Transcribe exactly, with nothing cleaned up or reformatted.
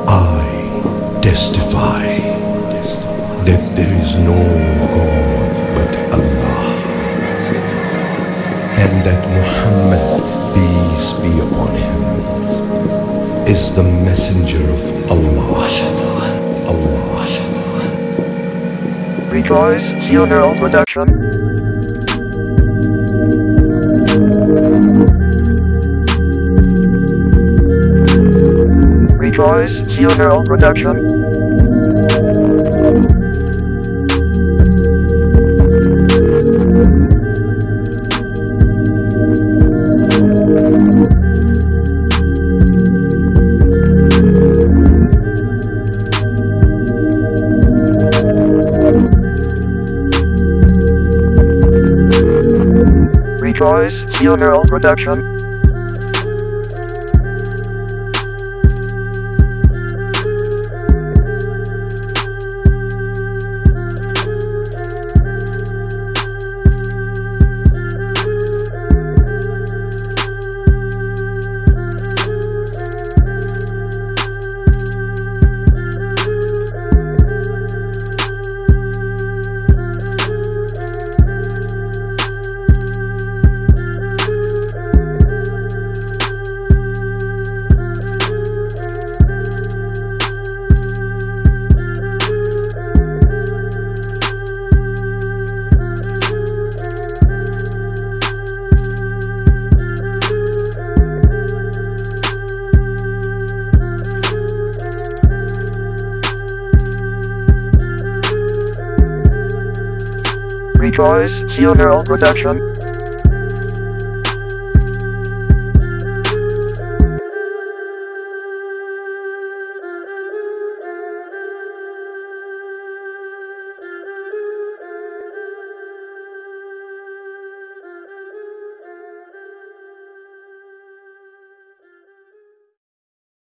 I testify that there is no God but Allah, and that Muhammad, peace be upon him, is the messenger of Allah. Allah. Rejoice, funeral production. Rejoice, funeral production. Rejoice, funeral production. Rejoice, funeral production.